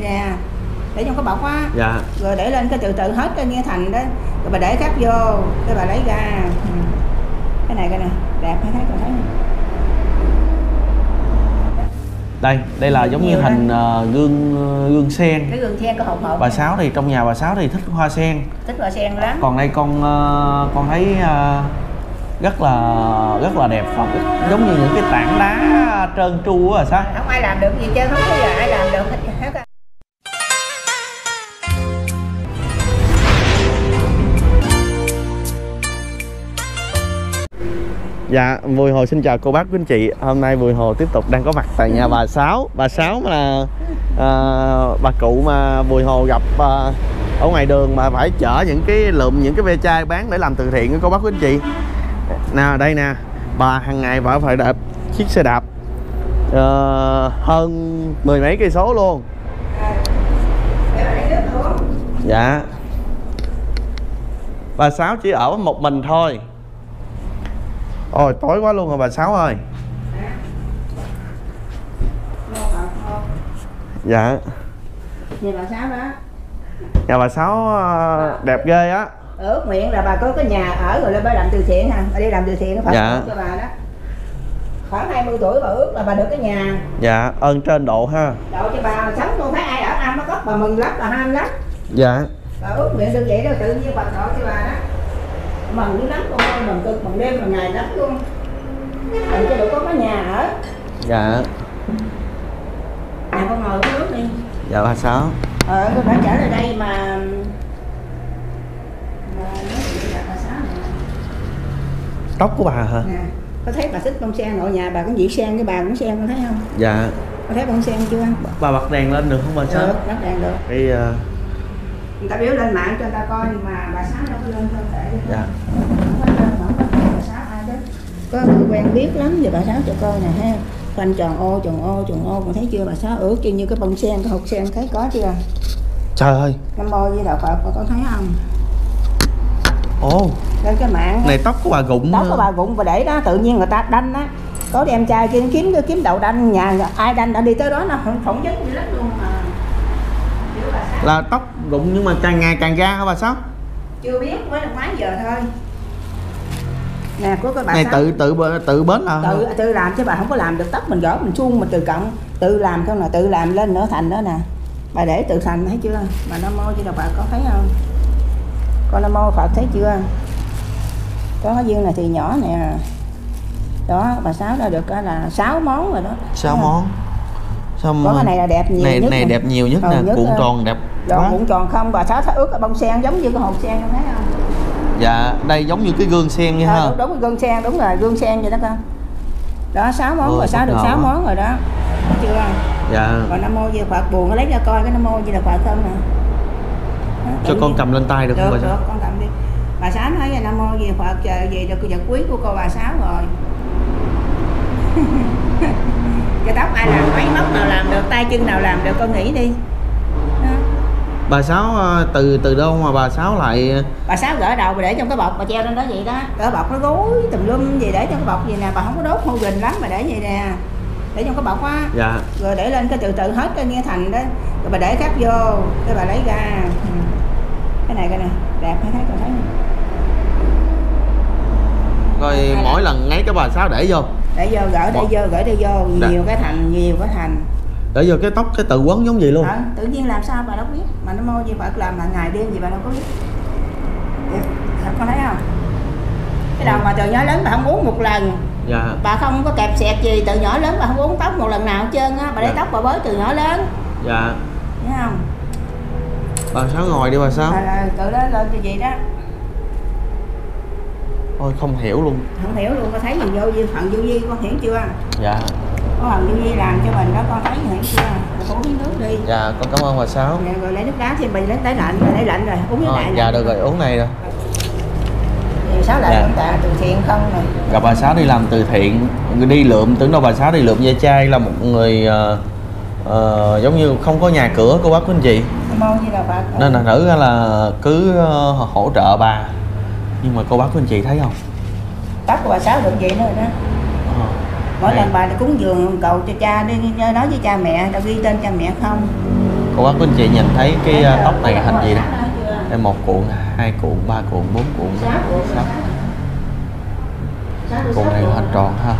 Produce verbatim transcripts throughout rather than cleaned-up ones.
nè, để trong cái bọc á. Dạ. Rồi để lên cái từ từ hết cái nghe thành đó, rồi bà để cáp vô, cái bà lấy ra. Ừ. Cái này cái này đẹp hay thấy còn thấy không? Đây, đây là giống như hình uh, gương uh, gương sen. Cái gương sen có hộp hộp. Bà Sáu thì trong nhà bà Sáu thì thích hoa sen. Thích hoa sen lắm. Còn đây con uh, con thấy uh, rất là rất là đẹp, không giống như những cái tảng đá trơn tru á. Sao không ai làm được gì chứ, không có ai làm được hết. Dạ, Bùi Hồ xin chào cô bác quý anh chị. Hôm nay Bùi Hồ tiếp tục đang có mặt tại nhà bà Sáu. Bà Sáu là à, bà cụ mà Bùi Hồ gặp à, ở ngoài đường mà phải chở những cái lượm những cái ve chai bán để làm từ thiện của cô bác quý anh chị. Nè, đây nè, bà hàng ngày bà phải đạp chiếc xe đạp à, hơn mười mấy cây số luôn. Dạ. Bà Sáu chỉ ở một mình thôi. Ôi tối quá luôn rồi bà Sáu ơi. Dạ. Nhà bà Sáu đó. Nhà bà Sáu đẹp ghê á. Ước nguyện là bà có cái nhà ở rồi lên bà làm từ thiện hả? Bà đi làm từ thiện phải dạ. cho bà đó. Khoảng hai mươi tuổi bà ước là bà được cái nhà. Dạ, ơn trên độ ha. Độ cho bà sống không thấy ai ở ăn nó cất bà mừng lắm, bà ham lắm. Dạ. Bà ước nguyện được vậy đó, tự nhiên bà độ cho bà đó. Mừng dữ lắm con ơi, mừng cực, mừng đêm, mừng ngày lắm luôn. Mừng cho được có cái nhà ở. Dạ. Nè con ngồi uống nước đi. Dạ bà Sáu. Ờ, tôi phải trở lại đây mà... mà nói chuyện là bà Sáu nè. Tóc của bà hả? Nè, có thấy bà thích bông sen nội nhà bà cũng dị sen, cái bà cũng sen con thấy không? Dạ. Có thấy bông sen chưa? Bà bật đèn lên được không bà Sáu? Được, bật đèn được. Thì uh... người ta biểu lên mạng cho người ta coi mà bà Sáu đâu có lên cho tệ. Dạ. Không có lên, không có bà Sáu ai đó. Có người quen biết lắm về bà Sáu cho coi nè ha. Quanh tròn ô, tròn ô, tròn ô, còn thấy chưa bà Sáu ướt như cái bông sen, cái hột sen thấy có chưa? Trời ơi. Nam mô với đạo Phật, con thấy không? Ồ. Lên cái mạng này tóc của bà gụng. Tóc của bà gụng và để đó tự nhiên người ta đanh á. Có em trai kia kiếm kiếm đậu đanh nhà ai đanh đã đi tới đó nó phỏng vấn dữ lắm luôn mà. Là tóc gụng nhưng mà càng ngày càng ra hả bà Sáu? Chưa biết, mới được mấy giờ thôi. Nè của cái bà này Sáu. tự tự tự bến là tự tự làm chứ bà không có làm được, tóc mình gỡ mình suông mình từ cộng tự làm không là tự làm lên nữa thành đó nè. Bà để tự thành thấy chưa? Bà Nam mô chứ đâu bà có thấy không? Con Nam mô Phật thấy chưa? Có cái dương này thì nhỏ nè. Đó bà Sáu đã được là sáu món rồi đó. sáu món. Sao có cái này là đẹp nhiều này, nhất. Này này đẹp nhiều nhất ừ, nè, cuộn tròn đẹp. Đó, cuộn tròn không, bà Sáu ướt cái bông sen giống như cái hột sen thấy không? Dạ, đây giống như cái gương sen nha à, ha. Đúng, đúng gương sen, đúng rồi, gương sen vậy đó con. Đó sáu món. Ôi, bà Sáu được sáu món rồi đó. Thấy chưa? Dạ. Còn Nam mô Di Đà Phật buồn nó lấy ra coi cái Nam mô Di Đà Phật không nè. Đó, cho con cầm lên tay được, được không bà Sáu? Được, con cầm đi. Bà Sáu nói là Nam mô Di Đà Phật chờ về được vật quý của cô bà Sáu rồi. Cái tóc ai làm, máy móc nào làm được, tay chân nào làm được, con nghĩ đi. Đó. Bà Sáu từ từ đâu mà bà Sáu lại bà Sáu gỡ đầu bà để trong cái bọc bà treo lên đó vậy đó, gỡ bọc nó gối tùm lum gì để trong cái bọc gì nè, bà không có đốt hôi gình lắm mà để vậy nè, để trong cái bọc á. Dạ. Rồi để lên cái từ từ hết cái nghe thành đó, rồi bà để cáp vô, cái bà lấy ra. Cái này cái này đẹp hay thấy còn thấy không? Rồi à, mỗi là... lần ngáy cái bà Sáu để vô. Để vô gỡ để vô gỡ để vô nhiều Đã. cái thành nhiều cái thành. Để vô cái tóc cái tự quấn giống gì luôn. À, tự nhiên làm sao bà đâu biết, mà nó mô gì Phật làm là ngày đêm gì bà đâu có biết. Thật con thấy không? Cái đầu mà từ nhỏ lớn bà không uống một lần. Dạ. Bà không có kẹp xẹt gì, từ nhỏ lớn bà không uống tóc một lần nào hết trơn á, bà để dạ. tóc bà bới từ nhỏ lớn. Dạ. Thấy không? Bà Sáu ngồi đi bà Sáu. À, tự đó lên như vậy đó. Ôi không hiểu luôn. Không hiểu luôn, có thấy gì vô duyên phận vô vi con hiểu chưa? Dạ. Có phần vô vi làm cho mình đó con thấy hiểu chưa? Uống miếng nước đi. Dạ con cảm ơn bà Sáu. Dạ, rồi lấy nước đá thêm mình lấy đáy lạnh, lấy lạnh rồi uống nước à, này. Dạ được rồi, uống này rồi. Thì Sáu lại dạ. tạ từ thiện không rồi. Gặp bà Sáu đi làm từ thiện, đi lượm, tưởng đâu bà Sáu đi lượm ve chai, là một người uh, uh, giống như không có nhà cửa cô bác quý anh chị. Nên là nữ là cứ uh, hỗ trợ bà. Nhưng mà cô bác quý anh chị thấy không? Tóc của bà Sáu được vậy nữa rồi đó. À, mỗi này. lần bà cúng dường cầu cho cha đi nói với cha mẹ, tao ghi tên cha mẹ không. Cô bác quý anh chị nhìn thấy cái uh, tóc này hình gì đây? Đây một cuộn, hai cuộn, ba cuộn, bốn cuộn, sáu cuộn này hình tròn ha.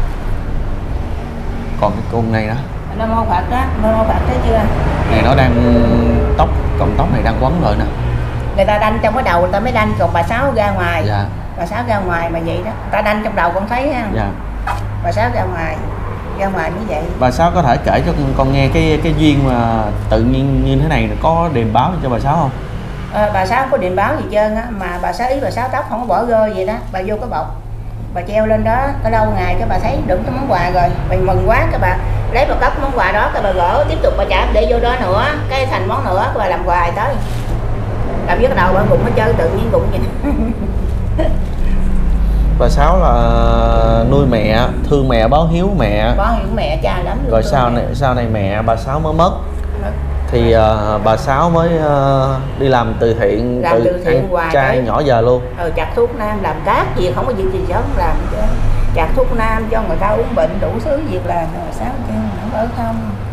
Còn cái cuộn này đó. Nam mô Phật đó, Nam mô Phật thấy chưa? Này nó đang tóc, cọng tóc này đang quấn rồi nè. Người ta đanh trong cái đầu người ta mới đanh, còn bà Sáu ra ngoài. Dạ. Bà Sáu ra ngoài mà vậy đó. Người ta đanh trong đầu con thấy ha. Dạ. Bà Sáu ra ngoài, ra ngoài như vậy. Bà Sáu có thể kể cho con nghe cái cái duyên mà tự nhiên như thế này có điềm báo cho bà Sáu không? À, bà Sáu không có điện báo gì trơn á, mà bà Sáu ý bà Sáu tóc không có bỏ rơi vậy đó, bà vô cái bọc, bà treo lên đó, có lâu ngày cái bà thấy đựng cái món quà rồi, bà mừng quá cái bà lấy bà cất món quà đó, cái bà gỡ tiếp tục bà trả để vô đó nữa, cái thành món nữa, cái bà làm hoài tới, làm với cái đầu bà cũng mới chơi tự nhiên cũng vậy. Bà Sáu là nuôi mẹ, thương mẹ, báo hiếu mẹ. Báo hiếu mẹ cha lắm. Rồi sau này sau này mẹ bà Sáu mới mất. Mất. Thì uh, bà Sáu mới uh, đi làm từ thiện, làm từ, từ thiện hoài trai tới nhỏ giờ luôn. Ừ, chặt thuốc nam, làm các việc không có việc gì chứ làm chứ. Chặt thuốc nam cho người ta uống bệnh đủ thứ việc làm bà Sáu chứ không ở không.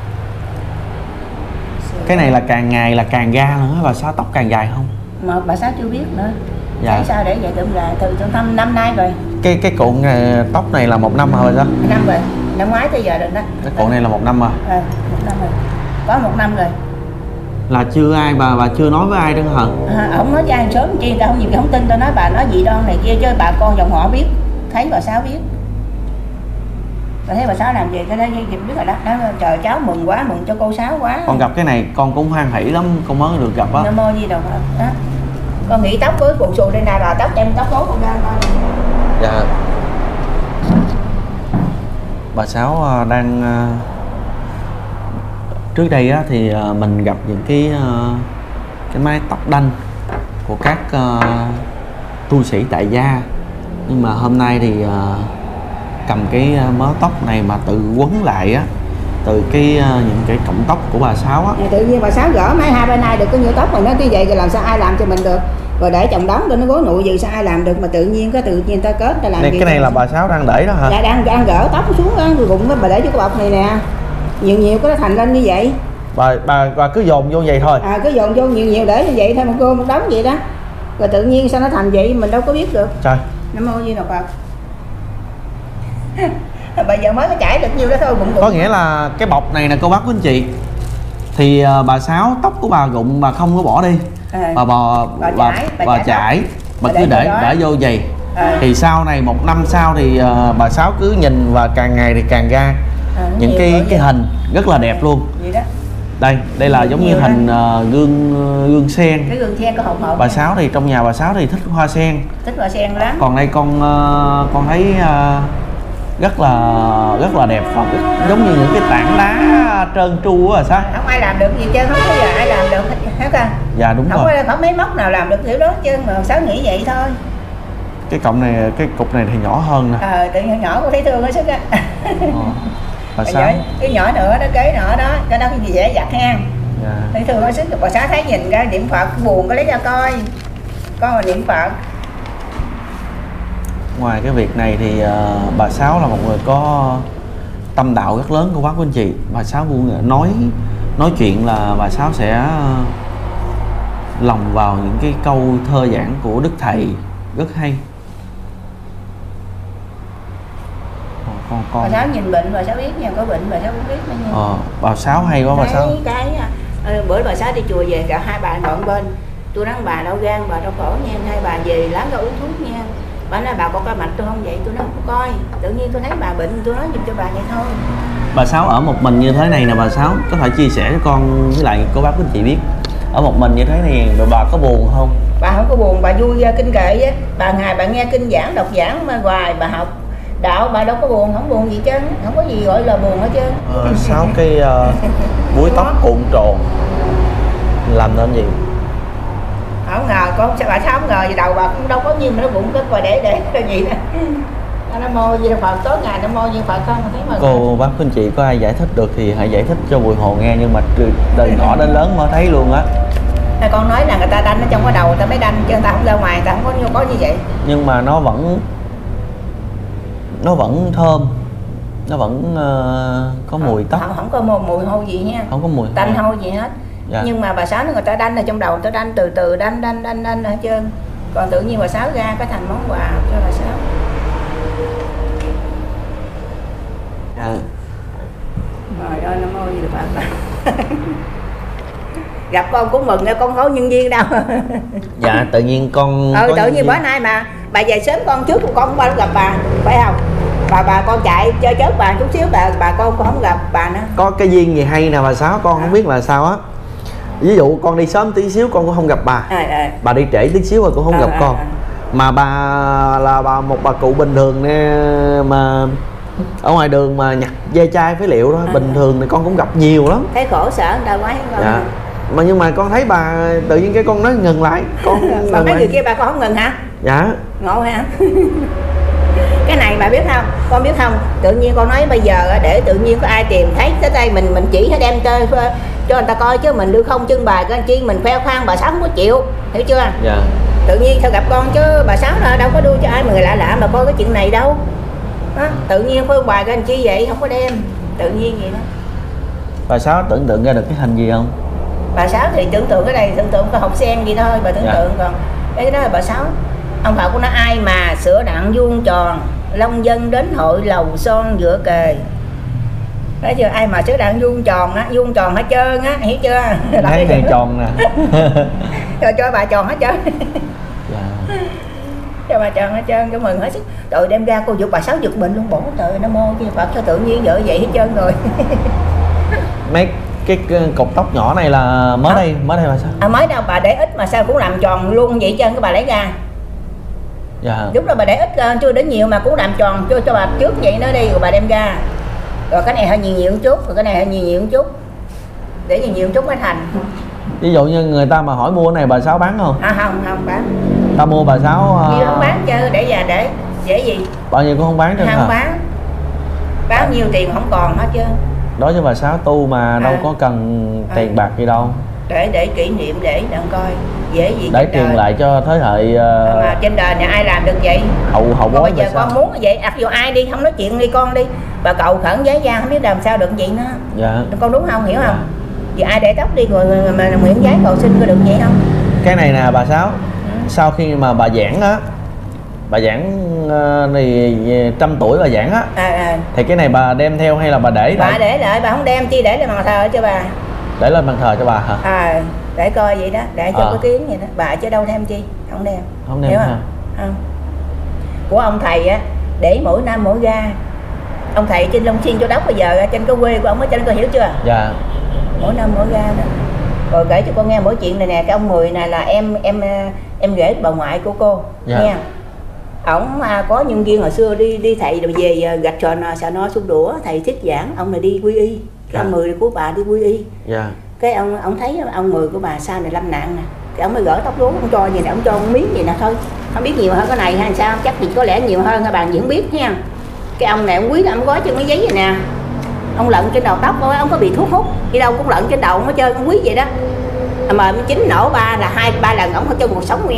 Cái này là càng ngày là càng ra nữa, bà Sáu tóc càng dài không? Mà bà Sáu chưa biết nữa. Dạ. Tại sao để vậy tụm dài từ trong năm năm nay rồi. Cái cái cuộn này, tóc này là một năm rồi đó. Một năm rồi, năm ngoái tới giờ rồi đó. Cái cuộn này là một năm rồi. À, một năm rồi. Có một năm rồi. Là chưa ai bà bà chưa nói với ai đó hả? À, ông nói cho ai sớm chi ta không nhiều khi không tin, tao nói bà nói gì đoan này kia chứ bà con dòng họ biết, thấy bà Sáu biết. Bà thấy bà Sáu làm gì cái đó biết rồi đó. Đó trời cháu mừng quá, mừng cho cô Sáu quá. Con gặp cái này con cũng hoan hỷ lắm, con mới được gặp á. Nam mô Di Đà Phật đó. Con nghĩ tóc với cuộn xù đây nè, là tóc em tóc tốt con ra con. Dạ. Bà Sáu đang trước đây á, thì mình gặp những cái cái mái tóc đanh của các uh, tu sĩ tại gia, nhưng mà hôm nay thì uh, cầm cái mớ tóc này mà tự quấn lại á, từ cái uh, những cái cọng tóc của bà Sáu á. Tự nhiên bà Sáu gỡ mấy hai bên nay được có nhiêu tóc mà nó như vậy rồi làm sao ai làm cho mình được, rồi để chồng đóng cho nó gối nụ gì sao ai làm được, mà tự nhiên có tự nhiên ta kết ta làm này, gì. Cái này là bà Sáu đang để đó hả? Dạ đang đang gỡ tóc xuống á, rồi bụng bà để cho cái bọc này nè, nhiều nhiều có nó thành lên như vậy. Bà bà bà cứ dồn vô vậy thôi. À cứ dồn vô nhiều nhiều để như vậy thôi, một cô một đống vậy đó, rồi tự nhiên sao nó thành vậy mình đâu có biết được. Trời. Nam mô Di Đà Phật. Bây giờ mới có chảy được nhiêu đó thôi bụng, bụng. Có nghĩa là cái bọc này nè cô bác quý anh chị, thì uh, bà Sáu tóc của bà rụng bà không có bỏ đi, à, bà bò bà, bà, chải, bà, bà chải bà cứ để để vô vậy. À. Thì sau này một năm sau thì uh, bà Sáu cứ nhìn và càng ngày thì càng ra à, những cái cái hình rất là đẹp luôn. Đó. Đây đây là giống như hình uh, gương uh, gương sen. Cái gương sen có hộp hộp. Bà Sáu thì trong nhà bà Sáu thì thích hoa sen. Thích hoa sen lắm. Còn đây con uh, con thấy uh, rất là rất là đẹp, và giống như những cái tảng đá trơn tru á. Sao không ai làm được gì chứ, không có giờ ai làm được hết à. Dạ đúng không rồi, không có mấy móc nào làm được kiểu đó chứ, mà Sáu nghĩ vậy thôi. Cái cọng này, cái cục này thì nhỏ hơn nè. Ờ, tự nhiên nhỏ cô thấy thương hết sức á. Ờ, bà Sáu cái nhỏ nữa đó, kế nữa đó, cái đó cái gì dễ giặt ha. Dạ. Thấy thương hết sức, bà Sáu thấy nhìn ra niệm Phật buồn có lấy ra coi, coi mà niệm Phật. Ngoài cái việc này thì uh, bà Sáu là một người có tâm đạo rất lớn của bác quý anh chị. Bà Sáu luôn nói nói chuyện là bà Sáu sẽ uh, lòng vào những cái câu thơ giảng của Đức Thầy rất hay. Ờ, con con bà Sáu nhìn bệnh bà Sáu biết nha, có bệnh bà Sáu cũng biết nha. Ờ, bà Sáu hay quá bà Sáu. Cái uh, bữa bà Sáu đi chùa về cả hai bà đoạn bên, tôi nói bà đau gan bà đau cổ nha, hai bà về láng ra uống thuốc nha. Bà nói bà có coi mạch tôi không vậy, tôi nói không coi, tự nhiên tôi thấy bà bệnh tôi nói giùm cho bà vậy thôi. Bà Sáu ở một mình như thế này nè, bà Sáu có thể chia sẻ cho con với lại cô bác quý anh chị biết, ở một mình như thế này rồi bà có buồn không? Bà không có buồn, bà vui kinh kệ á, bà ngày bà nghe kinh giảng đọc giảng mà hoài bà học đạo, bà đâu có buồn, không buồn gì chứ, không có gì gọi là buồn hết chứ. Ờ, sáu cái uh, búi tóc cuộn tròn làm nên gì? Không ngờ con sao bà Sáu không ngờ gì đầu bà cũng đâu có nhiêu mà nó bụng kết, và để để cái gì đó. Nam mô Di Đà Phật, tối ngày Nam mô Di Đà Phật không thấy mà. Cô bác anh chị có ai giải thích được thì hãy giải thích cho Bùi Hồ nghe, nhưng mà từ đời nhỏ đến lớn mới thấy luôn á. Con nói là người ta đanh ở trong cái đầu người ta mới đanh, chứ người ta không ra ngoài người ta không có như có như vậy. Nhưng mà nó vẫn nó vẫn thơm, nó vẫn uh, có mùi tóc. Không, không có mùi hôi gì nha. Không có mùi tanh hôi gì hết. Dạ. Nhưng mà bà Sáu người ta đanh ở trong đầu, người ta đanh từ từ đanh đanh đanh đanh hết trơn. Còn tự nhiên bà Sáu ra cái thành món quà cho bà Sáu. Dạ. Trời ơi, nó môi gì được bà. Gặp con cũng mừng, con có nhân viên đâu. Dạ, tự nhiên con Ừ, tự nhiên bữa nay mà bà về sớm con trước con không bao gặp bà, phải không? Bà bà con chạy chơi chớp bà chút xíu, bà bà con con không gặp bà nữa. Có cái duyên gì hay nè bà Sáu, con không biết là sao á. Ví dụ con đi sớm tí xíu con cũng không gặp bà. À, à. Bà đi trễ tí xíu rồi cũng không À, gặp à, con. à. Mà bà là bà một bà cụ bình thường nè, mà ở ngoài đường mà nhặt ve chai phế liệu đó, À, bình thường thì con cũng gặp nhiều lắm. Thấy khổ sở người ta quá con. Dạ. Mà nhưng mà con thấy bà tự nhiên cái con nói ngừng lại, con Bà ngừng mấy người lại. kia bà con không ngừng hả? Dạ. Ngộ hả? Cái này bà biết không? Con biết không? Tự nhiên con nói bây giờ để tự nhiên có ai tìm thấy tới đây mình mình chỉ đem chơi cho người ta coi, chứ mình đưa không trưng bày cái chi mình khoe khoang bà Sáu không có chịu, hiểu chưa? Dạ. Tự nhiên sao gặp con chứ bà Sáu là đâu có đưa cho ai mà người lạ lạ mà coi cái chuyện này đâu. Đó, tự nhiên khoe bài cái anh chi vậy không có đem, tự nhiên vậy đó. Bà Sáu tưởng tượng ra được cái hình gì không? Bà Sáu thì tưởng tượng cái này tưởng tượng có hộp sen gì thôi bà tưởng Dạ. tượng, còn cái đó là bà Sáu. Ông Phật của nó ai mà sửa đặng vuông tròn, long dân đến hội lầu son giữa kề. Thấy chưa? Ai mà sửa đặng vuông tròn á, vuông tròn hết trơn á, hiểu chưa? Thấy này tròn nè. Cho cho bà tròn hết trơn. Dạ. Cho bà tròn hết trơn, cái mừng hết sức. Trời đem ra cô giật bà Sáu giật mình luôn, bổ trời nó mô chứ Phật cho tự nhiên vợ vậy hết trơn rồi. Mấy cái cột tóc nhỏ này là mới đây, mới đây bà Sáu. À, mới đâu bà để ít mà sao cũng làm tròn luôn vậy trơn, cái bà lấy ra. Dạ. Lúc đó bà để ít chưa đến nhiều mà cũng làm tròn cho cho bà trước vậy nó đi rồi bà đem ra. Rồi cái này hơi nhiều nhiều một chút, rồi cái này hơi nhiều nhiều một chút. Để nhiều nhiều một chút mới thành. Ví dụ như người ta mà hỏi mua cái này bà Sáu bán không? À, không, không bán. Ta mua bà Sáu Nhiều không uh, bán chứ, để già để dễ gì. bao nhiêu cũng không bán cho Không hả? bán. Bán nhiều tiền không còn hết chứ. Đối với bà Sáu tu mà đâu À. có cần À. tiền bạc gì đâu. Để để kỷ niệm để đặng coi dễ gì. Để trên truyền đời. lại cho thế hệ uh, Mà trên đời này ai làm được vậy? hậu hậu Còn bối bây bà giờ Sáu. con muốn vậy, ắt vô ai đi, không nói chuyện đi con đi. Bà cầu khẩn giấy ra không biết làm sao được vậy nữa. Dạ. Con đúng không, hiểu không? Giờ ai để tóc đi rồi mà nguyện giấy cầu xin có được vậy không? Cái này nè bà Sáu, Ừ. sau khi mà bà giảng á, bà giảng uh, này trăm tuổi bà giảng á, À, à. thì cái này bà đem theo hay là bà để Bà lại? để lại, bà không đem chi để lên bàn thờ cho bà. Để lên bàn thờ cho bà hả? À, để coi vậy đó, để cho À. có tiếng vậy đó. Bà chứ đâu đem chi, không đem. Không đem Hiểu hả? không? Không. Của ông thầy á, để mỗi năm mỗi ga. Ông thầy trên Long Xuyên Châu Đốc bây giờ trên cái quê của ông ở trên coi hiểu chưa? Dạ. Mỗi năm mỗi ga đó. Rồi kể cho con nghe mỗi chuyện này nè, cái ông Mười này là em em em rể bà ngoại của cô. Dạ. Nghe. Ổng à, có nhân viên hồi xưa đi đi thầy rồi về gạch tròn xà no xung đũa, thầy thích giảng, ông này đi quy y. Cái Dạ. ông Mười của bà đi quy y. Dạ. Cái ông ông thấy ông Mười của bà sau này lâm nạn nè, cái ông mới gỡ tóc rối ông cho gì nè, ông cho một miếng gì nè thôi, không biết nhiều hơn cái này hay sao, chắc thì có lẽ nhiều hơn các bạn gì không biết nha. Cái ông này ông quý là ông gói trên mấy giấy vậy nè, ông lận trên đầu tóc thôi, ông có bị thuốc hút đi đâu cũng lận trên đầu ông hết trơn, ông quý vậy đó. Mà mới chín nổ ba là hai ba lần ông có cho cuộc sống nguyên.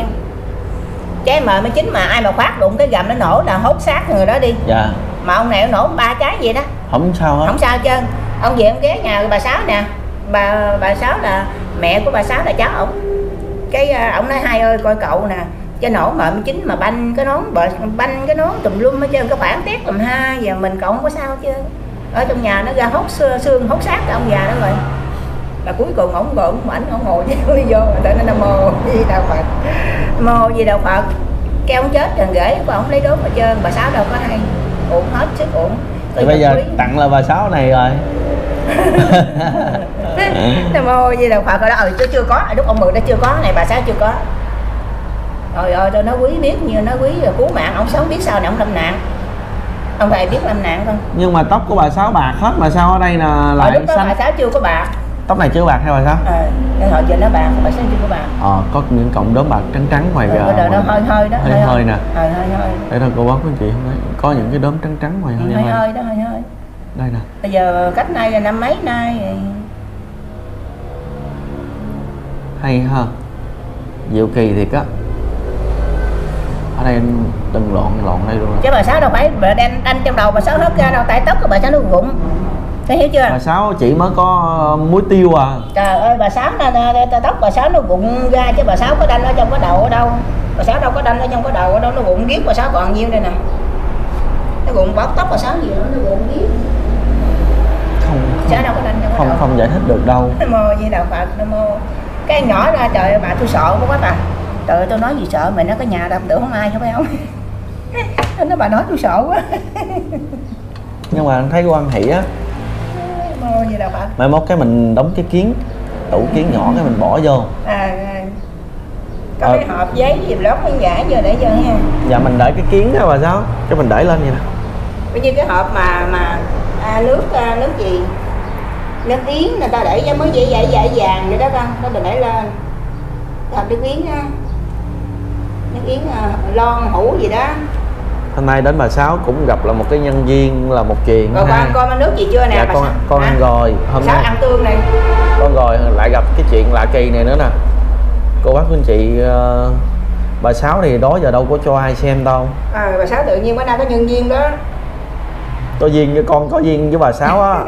Cái mà mới chín mà ai mà phát đụng cái gầm nó nổ là hốt xác người đó đi. Dạ. Mà ông này ông nổ ba trái vậy đó. Không sao hết. Không sao trơn. Ông về ông ghé nhà bà Sáu nè, bà bà Sáu là mẹ của bà Sáu là cháu ổng. Cái ổng nói hai ơi coi cậu nè, cái nổ mợm chính mà banh cái nón banh cái nón tùm lum hết trơn, cái khoảng tét tùm ha, giờ mình cậu không có sao chứ. Ở trong nhà nó ra hốt xương hốt xác ông già đó rồi. Là cuối cùng ổng gọi ổng ảnh ổng ngồi với vô tự nó nam mô Di Đà Phật, nam mô Di Đà Phật. Cái ông chết rồi gửi của ổng lấy đốt hết trơn, bà Sáu đâu có hay, uổng hết sức uổng. Thì bây giờ tặng là bà Sáu này rồi. Nam mô Di Đà Phật rồi đó, ừ chứ chưa có, lúc ông Mười đó chưa có, này bà Sáu chưa có. Trời ơi, tôi nói quý biết như nói quý rồi cứu mạng, ông sống biết sao này ông lâm nạn. Ông thầy biết lâm nạn không? Nhưng mà tóc của bà Sáu bạc hết mà sao ở đây là lại lúc đó xanh? bà Sáu chưa có bạc. Tóc này chưa bạc hay bà Sáu? Ờ, à, hồi giờ nó bạc, bà Sáu chưa có bạc. Ờ, có những cọng đốm bạc trắng trắng ngoài Ừ, gà. nó hơi hơi đó, hơi hơi, hơi nè. Hơi hơi hơi. Đây là cô bác quý anh chị không thấy, có những cái đốm trắng trắng ngoài hơi hơi hơi. hơi đó, hơi hơi. Đây nè. Bây giờ cách nay là năm mấy nay thì... Hay ha. Diệu kỳ thiệt á. Ở đây anh đừng lộn lộn đây luôn. Chứ bà Sáu đâu phải bà đem đanh trong đầu bà Sáu hớt ra đâu, tại tóc của bà Sáu nó rụng. Thấy hiểu chưa? Bà Sáu chỉ mới có muối tiêu à. Trời ơi bà Sáu nó tóc bà Sáu nó rụng ra chứ bà Sáu có đanh ở trong cái đầu ở đâu. Bà Sáu đâu có đanh ở trong cái đầu ở đâu, nó rụng riết bà Sáu còn nhiêu đây nè. Nó rụng bóc tóc bà Sáu gì nữa, nó rụng riết. Không Sáu đâu có đanh trong cái không đầu. không giải thích được đâu. Nam mô Di Đà Phật, Nam mô. Cái nhỏ ra trời ơi, bà tôi sợ quá bà. Trời ơi tôi nói gì sợ, mày nó có nhà đập tưởng không ai không phải không? Nó bà nói tôi sợ quá. Nhưng mà thấy quan hỷ á. Nam mô Di Đà Phật. Mai mốt cái mình đóng cái kiến, tủ kiến nhỏ cái mình bỏ vô. À, có cái hộp giấy gì lót miếng vải vô để vô nha. Dạ mình để cái kiến đó bà Sáu, cái mình để lên vậy nè. Bây như cái hộp mà mà à, nước à, nước gì? Nước yến người ta để cho mới dễ dễ dễ vàng vậy đó con, nó đừng để lên. Hộp nước yến á. Nước yến à, lon hũ gì đó. Hôm nay đến bà Sáu cũng gặp là một cái nhân viên là một chuyện. Rồi con con ăn nước gì chưa nè? Dạ bà con Sáu? con à? ăn rồi. Hôm Sáu nay ăn tương này. con rồi lại gặp cái chuyện lạ kỳ này nữa nè. Cô bác anh chị, uh, bà Sáu thì đó giờ đâu có cho ai xem đâu. À, bà Sáu tự nhiên bữa nay có nhân viên đó. Có duyên với con, có duyên với bà Sáu á.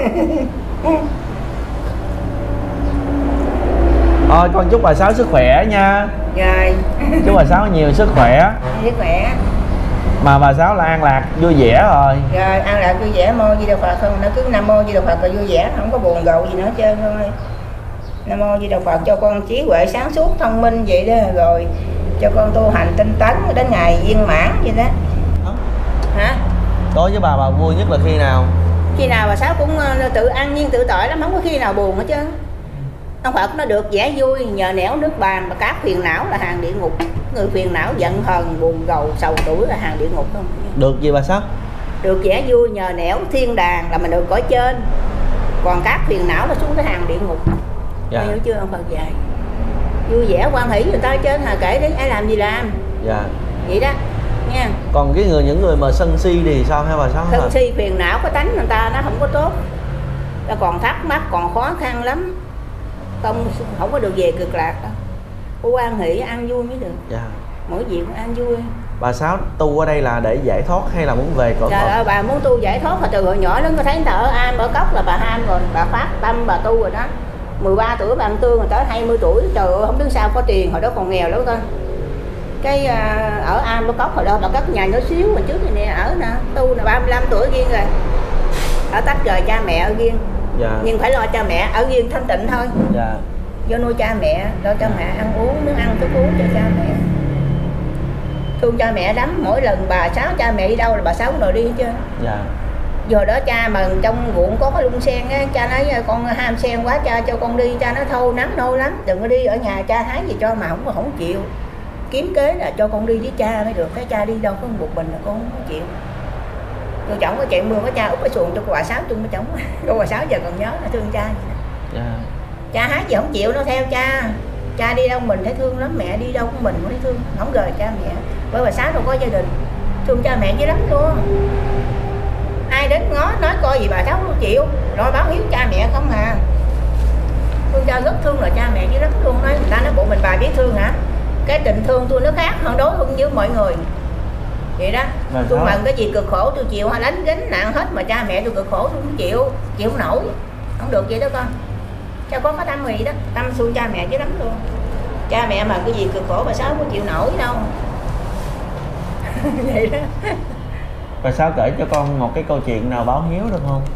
Thôi con chúc bà Sáu sức khỏe nha. Rồi. Chúc bà Sáu nhiều sức khỏe. Sức khỏe. Mà bà Sáu là an lạc vui vẻ rồi. Rồi ăn lạc vui vẻ, mô Di Đà Phật không, nó cứ Nam mô Di Đà Phật là vui vẻ, không có buồn rầu gì nữa hết trơn thôi. Nam mô Di Đà Phật cho con trí huệ sáng suốt thông minh vậy đó, rồi cho con tu hành tinh tấn đến ngày viên mãn vậy đó. Hả? Đối với bà bà vui nhất là khi nào? Khi nào bà Sáu cũng tự an nhiên tự tại lắm, không có khi nào buồn hết trơn. Ông Phật nó được vẻ vui nhờ nẻo nước bàn, mà các phiền não là hàng địa ngục. Người phiền não giận hờn buồn rầu sầu tuổi là hàng địa ngục không? Được gì bà Sáu? Được vẻ vui nhờ nẻo thiên đàng là mình được cõi trên. Còn các phiền não nó xuống cái hàng địa ngục. Dạ. Hiểu chưa ông Phật dạy? Vui vẻ quan hỷ người ta trên hà, kể đấy ai làm gì làm. Dạ. Vậy đó nha. Còn cái người những người mà sân si thì sao hả bà Sáu? Sân si phiền não có tánh người ta nó không có tốt. Ta còn thắc mắc còn khó khăn lắm. Không không có được về cực lạc đâu. Quan hỷ ăn vui mới được. Dạ. Mỗi việc cũng ăn vui. Bà Sáu tu ở đây là để giải thoát hay là muốn về cõi Trời ơi bà muốn tu giải thoát mà từ hồi nhỏ đến có thấy thở am ở cốc là bà ham rồi, bà phát tâm bà tu rồi đó. mười ba tuổi bà ăn tương rồi tới hai mươi tuổi, trời ơi không biết sao có tiền, hồi đó còn nghèo lắm thôi. Cái uh, ở am ở cốc hồi đó bà cất nhà nhỏ xíu mà trước này nè ở nè, tu là ba mươi lăm tuổi riêng rồi. Ở tách rời cha mẹ ở riêng. Dạ. Nhưng phải lo cha mẹ ở riêng thanh tịnh thôi. Dạ. Do nuôi cha mẹ, lo cha mẹ ăn uống, nước ăn thức uống cho cha mẹ. Thương cha mẹ lắm, mỗi lần bà Sáu cha mẹ đi đâu là bà Sáu cũng đòi đi hết trơn. Dạ. Giờ đó cha mà trong ruộng có cái lung sen á, cha nói con ham sen quá cha cho con đi, cha nói thâu nắng nôi lắm, đừng có đi ở nhà cha hái gì cho mà không không chịu. Kiếm kế là cho con đi với cha mới được, thấy cha đi đâu có một mình là con không chịu. Tôi chồng có chạy mưa có cha úp cái xuồng cho cô bà Sáu chung với chồng. Cô bà Sáu giờ còn nhớ là thương cha. Dạ. Cha hái gì không chịu nó theo cha. Cha đi đâu mình thấy thương lắm, mẹ đi đâu cũng mình cũng thấy thương, không rời cha mẹ. Bởi bà Sáu đâu có gia đình, thương cha mẹ dữ lắm luôn. Ai đến ngó nói coi gì bà Sáu không chịu, rồi báo hiếu cha mẹ không à. Thương cha rất thương là cha mẹ dữ lắm luôn. Nói người ta nói bộ mình bà biết thương hả? Cái tình thương tôi nó khác hơn đối thương với mọi người. Vậy đó, bà tôi Sáu... mần cái gì cực khổ tôi chịu, hay đánh gánh nặng hết, mà cha mẹ tôi cực khổ tôi không chịu, chịu không nổi. Không được vậy đó con. Cha có cái tâm gì đó, tâm thương cha mẹ dữ lắm luôn. Cha mẹ mà cái gì cực khổ bà Sáu không chịu nổi đâu. Vậy đó. Bà Sáu kể cho con một cái câu chuyện nào báo hiếu được không?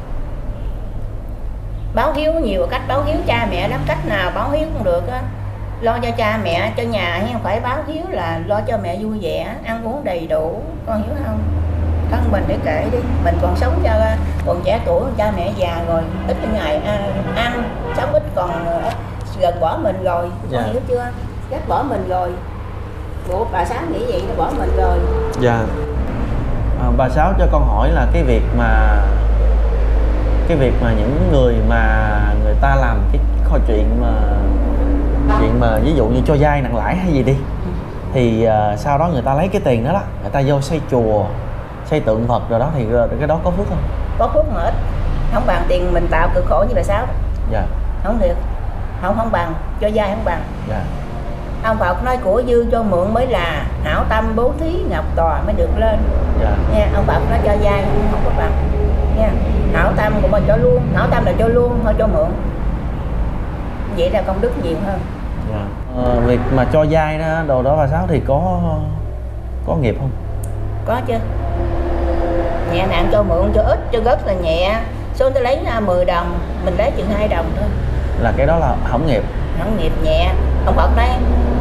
Báo hiếu nhiều cách báo hiếu cha mẹ lắm, cách nào báo hiếu cũng được á. Lo cho cha mẹ, cho nhà hay phải báo hiếu là lo cho mẹ vui vẻ, ăn uống đầy đủ, con hiểu không? Thân mình để kể đi, mình còn sống cho còn trẻ tuổi, cha mẹ già rồi, ít ngày ăn, sống ít còn gần bỏ mình rồi, con Dạ. hiểu chưa? Ghét bỏ mình rồi. Bộ bà Sáu nghĩ vậy nó bỏ mình rồi. Dạ. À, bà Sáu cho con hỏi là cái việc mà cái việc mà những người mà người ta làm cái câu chuyện mà chuyện mà ví dụ như cho vay nặng lãi hay gì đi, thì uh, sau đó người ta lấy cái tiền đó đó, người ta vô xây chùa, xây tượng Phật rồi đó, thì cái đó có phước không? Có phước mà ít, không bằng tiền mình tạo cực khổ như bà Sáu. Dạ. Không được, không không bằng, cho vay không bằng. Dạ. Ông Phật nói của dư cho mượn mới là hảo tâm bố thí ngọc tòa mới được lên. Dạ. Nha, ông Phật nói cho vay không, không có bằng. nha. Hảo tâm của mình cho luôn, hảo tâm là cho luôn, thôi cho mượn. Vậy là công đức nhiều hơn. Yeah. Ờ, việc mà cho vay đó đồ đó bà Sáu thì có có nghiệp không? Có chứ. Nhẹ nặng cho mượn cho ít cho rất là nhẹ. Số tôi lấy mười đồng, mình lấy chừng hai đồng thôi. Là cái đó là hỏng nghiệp. Hỏng nghiệp nhẹ. Ông Phật đấy.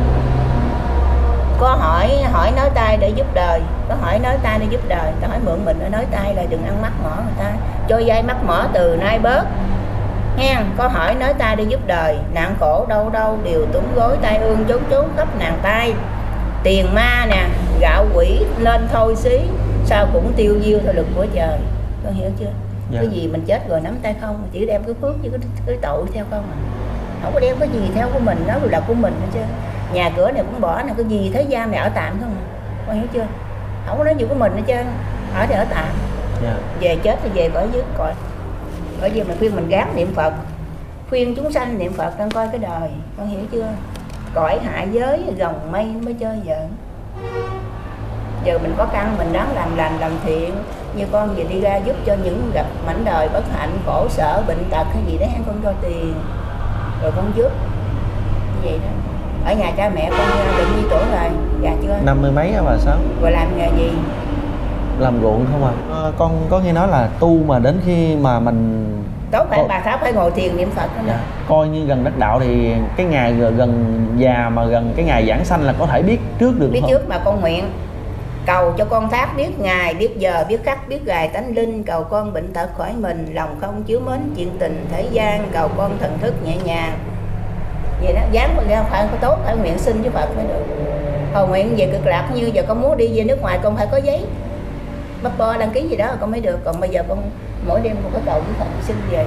Có hỏi hỏi nói tay để giúp đời, có hỏi nói tay để giúp đời, ta hỏi mượn mình nói tay là đừng ăn mắc mỏ người ta, cho vay mắc mỏ từ nay bớt nha. Có hỏi nói tay để giúp đời, nạn khổ đâu đâu đều túm gối, tay ương trốn trốn khắp nàng tay, tiền ma nè, gạo quỷ lên thôi xí, sao cũng tiêu diêu theo lực của trời. Con hiểu chưa? Dạ. Cái gì mình chết rồi nắm tay không, chỉ đem cái phước với cái, cái tội theo không à. Không có đem cái gì theo của mình, nó là của mình hết chứ. Nhà cửa này cũng bỏ nè, cái gì thế gian này ở tạm không à. Con hiểu chưa? Không có nói gì của mình hết trơn, ở thì ở tạm. Yeah. Về chết thì về cõi dưới cõi. Bởi vì mình khuyên mình gán niệm Phật, khuyên chúng sanh niệm Phật đang coi cái đời. Con hiểu chưa? Cõi hạ giới gồng mây mới chơi giỡn. Giờ mình có căn mình đáng làm lành làm thiện, như con về đi ra giúp cho những gặp mảnh đời bất hạnh khổ sở bệnh tật hay gì đấy, con cho tiền rồi con giúp như vậy đó. Ở nhà cha mẹ con định nhiêu tuổi rồi? Già chưa? Năm mươi mấy á bà Sáu. Rồi làm nghề gì? Làm ruộng không à? À con có nghe nói là tu mà đến khi mà mình tốt phải bà Sáu phải ngồi thiền niệm Phật đó. Dạ. Coi như gần đắc đạo thì cái ngày gần già mà gần cái ngày giảng sanh là có thể biết trước được. Biết không? Trước mà con nguyện cầu cho con Thác biết ngày, biết giờ, biết khắc, biết gài tánh linh, cầu con bệnh tật khỏi mình, lòng không chiếu mến chuyện tình thế gian, cầu con thần thức nhẹ nhàng. Vậy đó, dám ra phải có tốt, phải nguyện xin với Phật mới được. Còn nguyện về cực lạc như giờ con muốn đi về nước ngoài con phải có giấy bắt bo đăng ký gì đó con mới được. Còn bây giờ con mỗi đêm con có cầu với Phật xin về.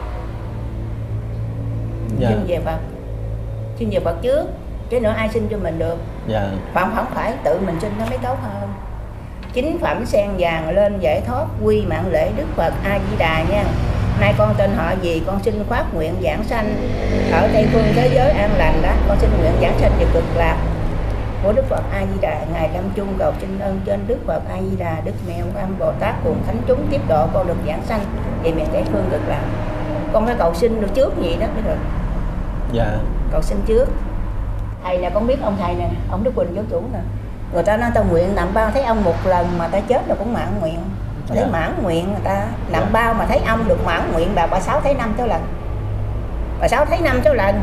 Dạ. Xin về Phật, xin về Phật trước, chứ nữa ai xin cho mình được. Dạ. Không, không phải tự mình xin nó mới tốt hơn. Chính phẩm sen vàng lên giải thoát, quy mạng lễ Đức Phật A Di Đà nha. Nay con tên họ gì, con xin phát nguyện giảng sanh ở Tây phương thế giới an lành đó. Con xin nguyện giảng sanh về cực lạc của Đức Phật A Di Đà. Ngài lâm chung cầu xin ơn trên Đức Phật A Di Đà, Đức Mẹ Quan Âm Bồ Tát cùng thánh chúng tiếp độ con được giảng sanh về miền Tây phương cực lạc. Con phải cầu xin được trước vậy đó mới được. Dạ. Cầu xin trước. Thầy nè, con biết ông thầy nè, ông Đức Quỳnh giáo chủ nè. Người ta nói tao nguyện nằm bao thấy ông một lần mà ta chết là cũng mãn nguyện. Dạ. Thấy mãn nguyện người ta nằm dạ. bao mà thấy ông được mãn nguyện. Bà bà Sáu thấy năm sáu lần. Bà Sáu thấy năm sáu lần.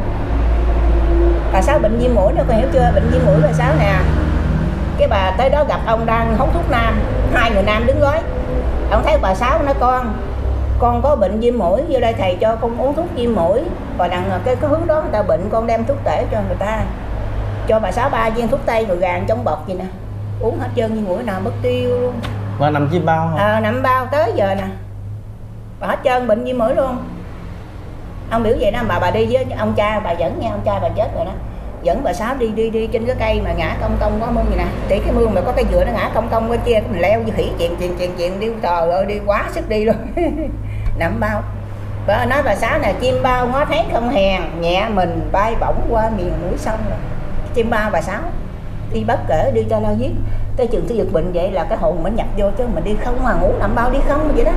Bà Sáu bệnh viêm mũi nữa, con hiểu chưa? Bệnh viêm mũi bà Sáu nè. Cái bà tới đó gặp ông đang hút thuốc nam, hai người nam đứng gói. Ông thấy bà Sáu nói con, con có bệnh viêm mũi, vô đây thầy cho con uống thuốc viêm mũi. Và đằng cái, cái hướng đó người ta bệnh, con đem thuốc tể cho người ta. Cho bà Sáu ba viên thuốc tây rồi gàn trong bọc gì nè, uống hết trơn, viêm mũi nào mất tiêu luôn. Và nằm chim bao hả? À, nằm bao tới giờ nè, bà hết trơn bệnh viêm mũi luôn. Ông biểu vậy đó mà bà đi với ông cha bà dẫn nha, ông cha bà chết rồi đó, dẫn bà Sáu đi đi đi trên cái cây mà ngã cong cong có mương gì nè, thì cái mương mà có cái dừa nó ngã cong cong bên kia, mình leo như khỉ chuyện chuyện chuyện chuyện đi, trời ơi đi quá sức đi rồi. Nằm bao. Bà nói bà Sáu nè, chim bao ngó thấy không hèn, nhẹ mình bay bổng qua miền núi sông rồi. Chim bao bà Sáu đi bất kể đi cho nó giết tới trường cái giật bệnh vậy là cái hồn mình nhập vô, chứ mình đi không mà ngủ nằm bao đi không vậy đó,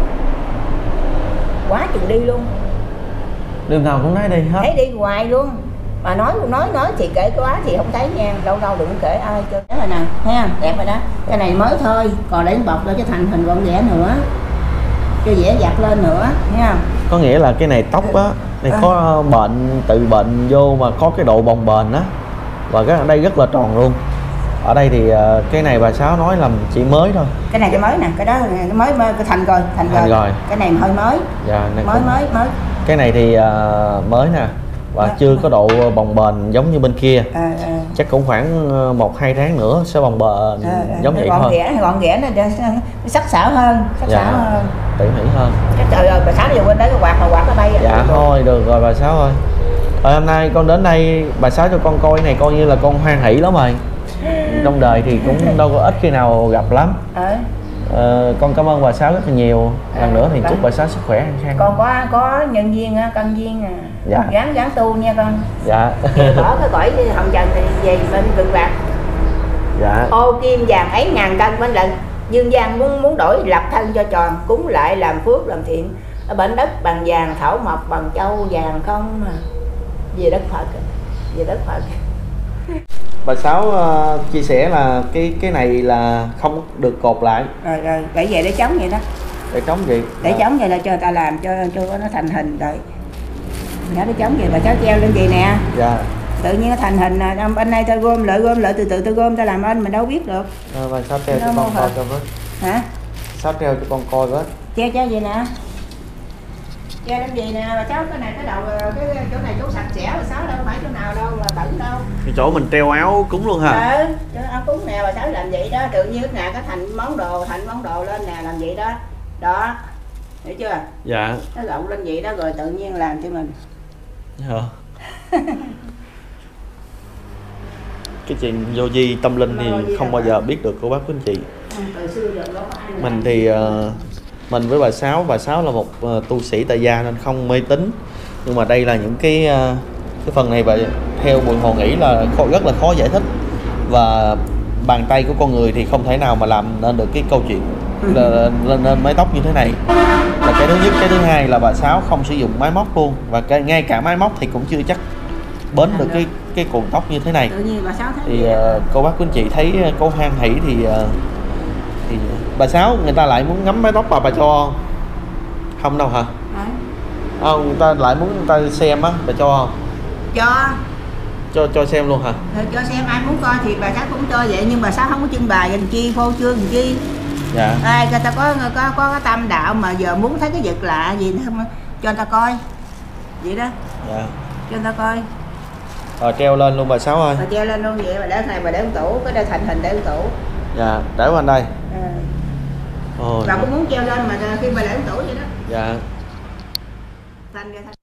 quá chừng đi luôn. Đường nào cũng nói đi hết. Thấy đi hoài luôn. Mà nói nói nói thì kể quá thì không thấy nha, lâu lâu đừng kể ai cho. Đó là nè, ha, đẹp rồi đó. Cái này mới thôi, còn để bọc cho thành hình gọn ghẽ nữa, cho dễ dặt lên nữa nha. Có nghĩa là cái này tóc á, này à. có bệnh tự bệnh vô mà có cái độ bồng bềnh á, và cái ở đây rất là tròn luôn. Ở đây thì cái này bà Sáu nói là chỉ mới thôi. Cái này cái mới nè, cái đó nó mới, mới cái thành rồi, thành, thành rồi. rồi. Cái này hơi mới. Dạ, mới cũng... mới mới. Cái này thì uh, mới nè, và à, chưa có độ bồng bềnh giống như bên kia. À, à. Chắc cũng khoảng một hai tháng nữa sẽ bồng bềnh à, giống vậy gọn thôi. Ghẽ, gọn ghẽ nó sắc sảo hơn, sắc dạ, sảo hơn. Tỉ mỉ hơn. Cái trời ơi, bà Sáu giờ quên đấy cái quạt mà quạt nó bay. Dạ thôi được rồi bà Sáu ơi. Rồi hôm nay con đến đây bà Sáu cho con coi này coi như là con hoan hỷ lắm rồi. Trong đời thì cũng đâu có ít khi nào gặp lắm. À. Ờ, con cảm ơn bà Sáu rất là nhiều. Lần à, nữa thì chúc bà Sáu sức khỏe an khang. Con có có nhân viên căn viên à. Dạ. Gán gán tu nha con. Dạ. Bỏ cái cõi hồng trần thì về bên cực lạc. Dạ. Ô kim vàng ấy ngàn cân bên lần. dương gian muốn muốn đổi lập thân cho tròn, cúng lại làm phước làm thiện. Ở bên đất bằng vàng thảo mộc bằng châu vàng không mà về đất Phật, về đất Phật. Bà Sáu uh, chia sẻ là cái cái này là không được cột lại. Rồi rồi để về để chống vậy đó. Để chống gì? Để chống vậy là cho người ta làm cho cho nó thành hình rồi. Nó để chống vậy bà Sáu treo lên gì nè. Dạ. Tự nhiên nó thành hình nè, bên đây ta gom lại gom lại từ từ ta gom ta làm anh mình đâu biết được. À, bà Sáu treo cho con coi cho với. Hả? Sáu treo cho con coi với. Treo treo gì nè. Treo làm gì nè, bà Sáu cái này cái đầu cái chỗ này chỗ sạch sẽ, bà Sáu đâu phải chỗ nào đâu mà bẩn đâu. Cái chỗ mình treo áo cúng luôn hả? Ừ, chỗ áo cúng nè, bà Sáu làm vậy đó, tự nhiên nè cái thành món đồ, thành món đồ lên nè, làm vậy đó. Đó. Hiểu chưa? Dạ. Nó lộn lên vậy đó rồi tự nhiên làm cho mình. Dạ. Cái chuyện vô vi tâm linh thì không bao giờ biết được cô bác quý anh chị. Từ xưa giờ đó ai Mình thì uh, mình với bà Sáu, bà Sáu là một uh, tu sĩ tại gia nên không mê tín, nhưng mà đây là những cái uh, cái phần này bà theo Bùi Hồ nghĩ là khó, rất là khó giải thích, và bàn tay của con người thì không thể nào mà làm nên được cái câu chuyện lên nên mái tóc như thế này là cái thứ nhất. Cái thứ hai là bà Sáu không sử dụng máy móc luôn, và cái, ngay cả máy móc thì cũng chưa chắc bến được cái cái cuộn tóc như thế này. tự nhiên bà Sáu thấy Thì uh, cô bác quý anh chị thấy cô hoan hỷ thì uh, thì bà Sáu người ta lại muốn ngắm mái tóc bà bà cho không đâu hả? Không, người ta lại muốn người ta xem á, bà cho không? Cho cho cho xem luôn hả? Rồi cho xem, ai muốn coi thì bà Sáu cũng cho vậy, nhưng bà Sáu không có trưng bày làm chi, phô trương làm chi. Dạ. Ai người ta có có có cái tâm đạo mà giờ muốn thấy cái vật lạ gì nữa không cho người ta coi vậy đó. Dạ. Cho người ta coi. Rồi treo lên luôn bà Sáu ơi. Bà treo lên luôn vậy, bà để này bà để tủ, cái đây thành hình để tủ. Dạ, để bên đây. À. Ồ, Bà cũng muốn treo lên mà khi bà để tủ vậy đó. dạ. Thành ra thành